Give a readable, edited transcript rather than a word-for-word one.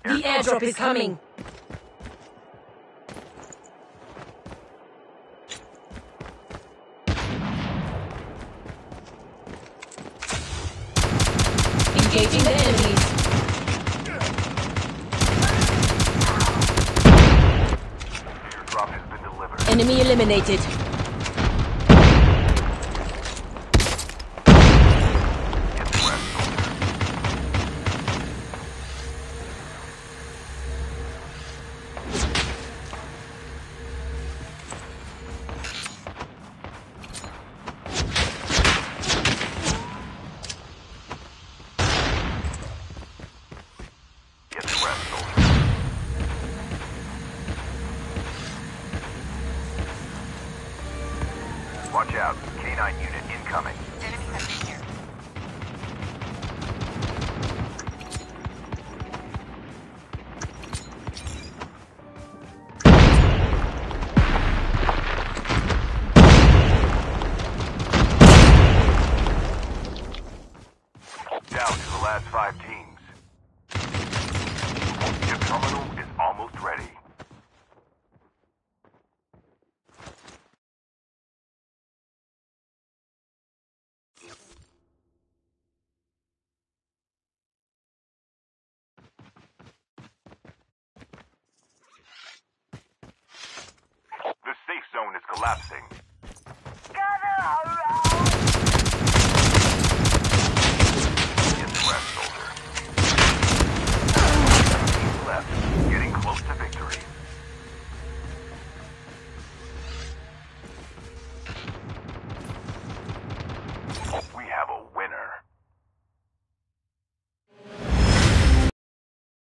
The airdrop is coming. Engaging the enemies. Airdrop has been delivered. Enemy eliminated. Get the rest, soldier. Get the rest, soldier. Watch out. K9 unit incoming. Enemy has been here. Down to the last 5 teams. Your terminal is almost ready. The safe zone is collapsing.